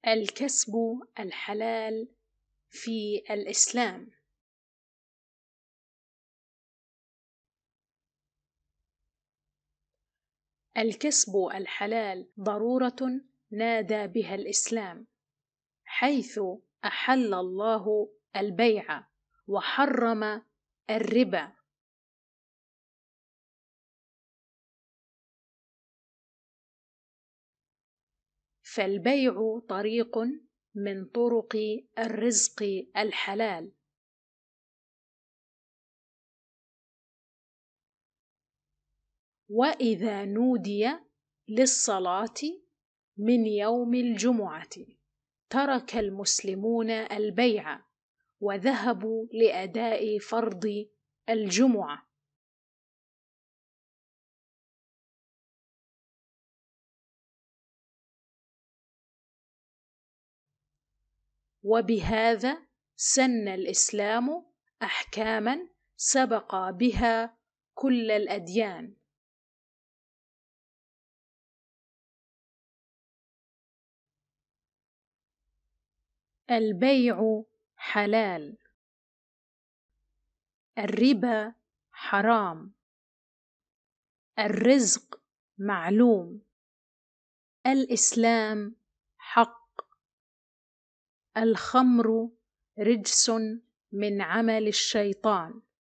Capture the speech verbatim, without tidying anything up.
الكسب الحلال في الإسلام. الكسب الحلال ضرورة نادى بها الإسلام، حيث أحل الله البيع وحرم الربا. فالبيع طريق من طرق الرزق الحلال. وإذا نودي للصلاة من يوم الجمعة ترك المسلمون البيع وذهبوا لأداء فرض الجمعة. وبهذا سن الإسلام أحكاما سبق بها كل الأديان. البيع حلال، الربا حرام، الرزق معلوم، الإسلام حق، الخمر رجس من عمل الشيطان.